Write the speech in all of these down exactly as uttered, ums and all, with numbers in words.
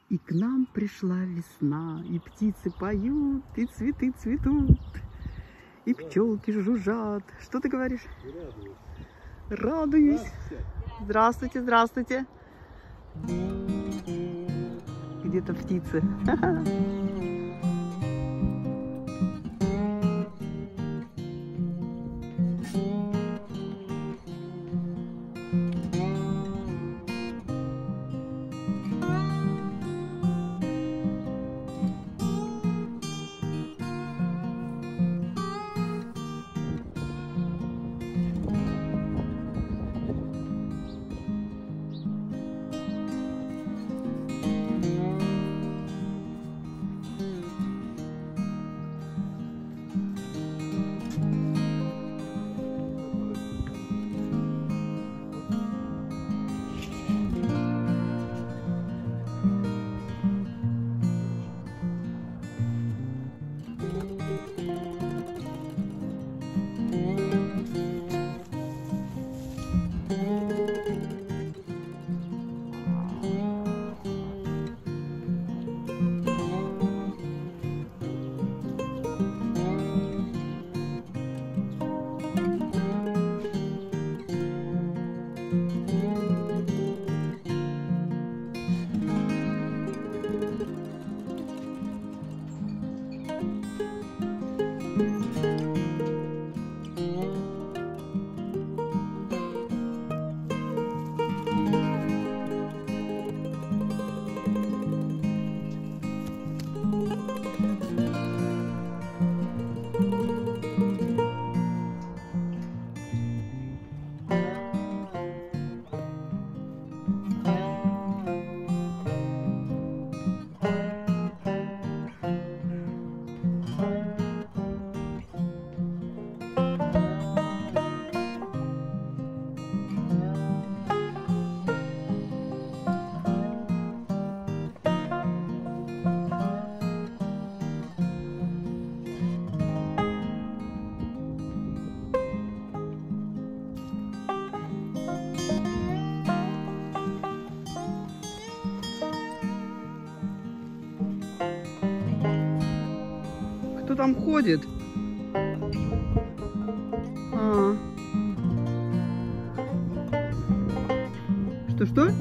И к нам пришла весна, и птицы поют, и цветы цветут, и пчелки жужжат. Что ты говоришь? Радуюсь. Здравствуйте, здравствуйте. Где-то птицы. Кто там ходит? А. Что-что?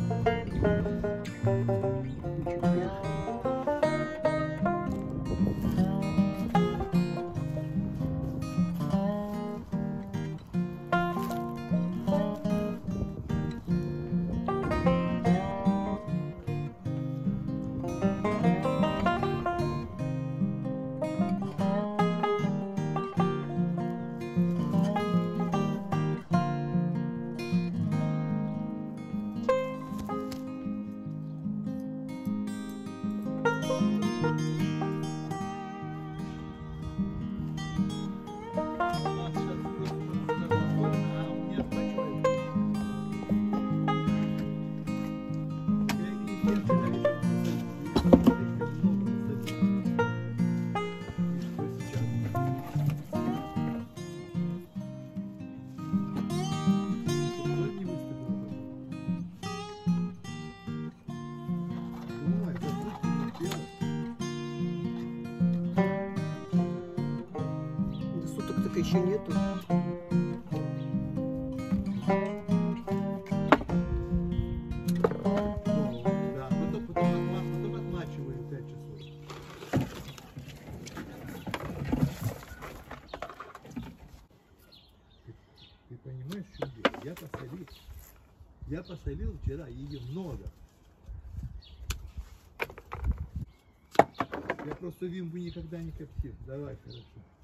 Еще нету. Да, потом, потом, потом отмачиваем пять часов. Ты, ты понимаешь, что дело? Я посолил. Я посолил вчера, ее много. Я просто вимбу никогда не коптил. Давай, хорошо.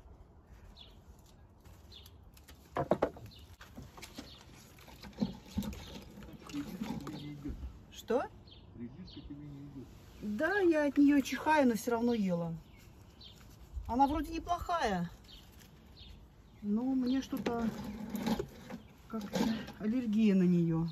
Что? Редиска тебе не идет. Да, я от нее чихаю, но все равно ела. Она вроде неплохая, но мне что-то как-то аллергия на нее.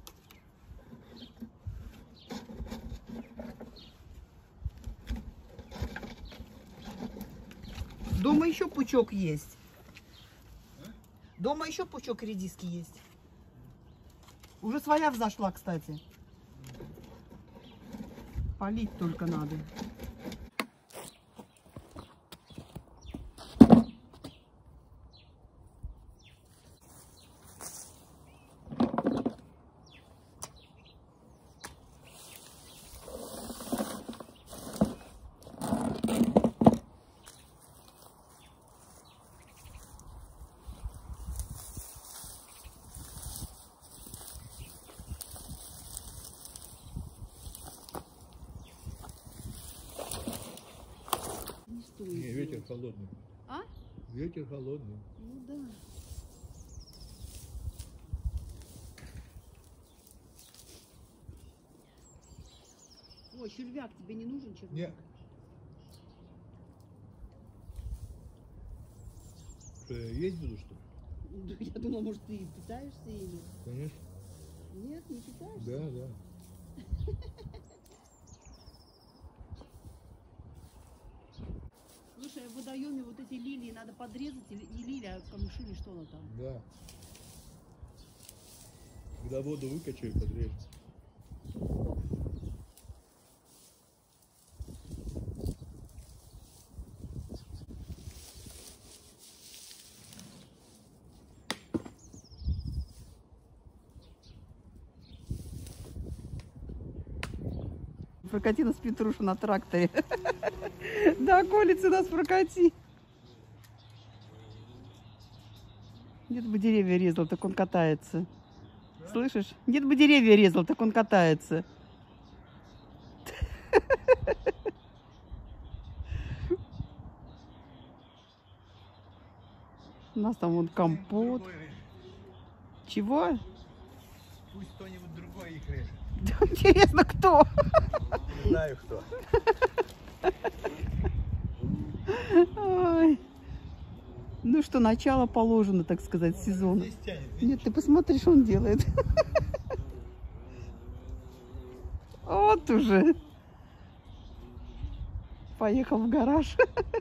Дома еще пучок есть. Дома еще пучок редиски есть. Уже своя взошла, кстати. Полить только надо. Не, ветер холодный. А? Ветер холодный. Ну да. Ой, червяк тебе не нужен, червяк? Нет. Что, я есть буду, что ли? Да, я думала, может, ты питаешься ими? Конечно. Нет, не питаешься? Да, да. Слушай, в водоеме вот эти лилии надо подрезать, или не лилии, а камыши, или что она там? Да. Когда воду выкачаю, подрежь. Прокати нас, Петруша, на тракторе. До околицы нас прокати. Дед бы деревья резал, так он катается. Слышишь? Дед бы деревья резал, так он катается. У нас там вон компот. Чего? Пусть кто-нибудь другой их режет. Интересно, кто? Не знаю кто. Ой. Ну что, начало положено, так сказать, сезона. Здесь тянет, видишь? Нет, ты посмотри, что он делает. Вот уже. Поехал в гараж.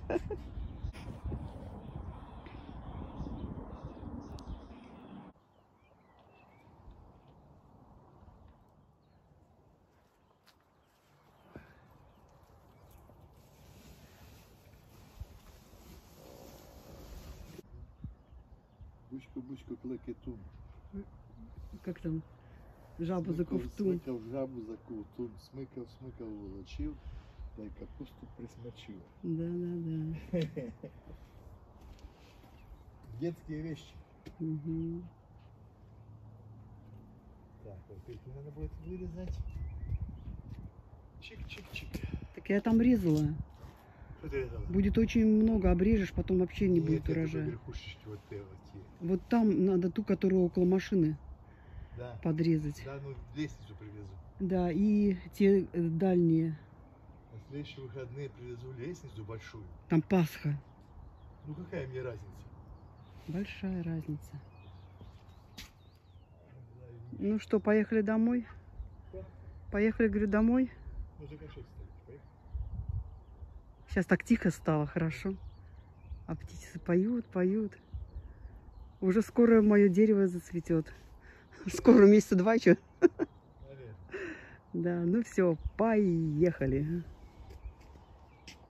Бучку-бучку кликетун. Как там? Жабу за ковтун. Смикав жабу за ковтун. Смикав, смикав, волочив. Та й капусту присмочив. Да, да, да. Детские вещи. Угу. Так, вот их надо будет вырезать. Чик-чик-чик. Так я там резала. Что ты резала? Будет очень много, обрежешь, потом вообще не Нет, будет это урожая. верхушечки вот те вот те. Вот там надо ту, которая около машины, Да. подрезать. Да, ну лестницу привезу. Да, и те э, дальние. На следующие выходные привезу лестницу большую. Там Пасха. Ну какая мне разница? Большая разница. Ну что, поехали домой? Что? Поехали, говорю, домой. Ну заканчивай, кстати. Поехали. Сейчас так тихо стало, хорошо. А птицы поют, поют. Уже скоро мое дерево зацветет. Скоро месяца два еще. Наверное. Да, ну все, поехали.